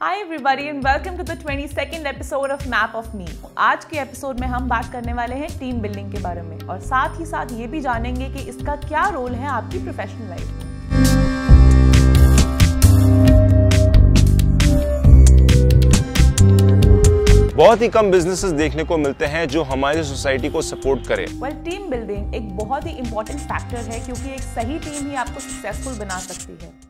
Hi everybody and welcome to the 22nd episode of Map of Me. आज के episode में हम बात करने वाले हैं टीम बिल्डिंग के बारे में और साथ ही साथ ये भी जानेंगे कि इसका क्या रोल है आपकी प्रोफेशनल लाइफ में। बहुत ही कम बिजनेसेस देखने को मिलते हैं जो हमारी सोसाइटी को सपोर्ट करे। टीम बिल्डिंग एक बहुत ही इंपॉर्टेंट फैक्टर है क्योंकि एक सही टीम ही आपको सक्सेसफुल बना सकती है।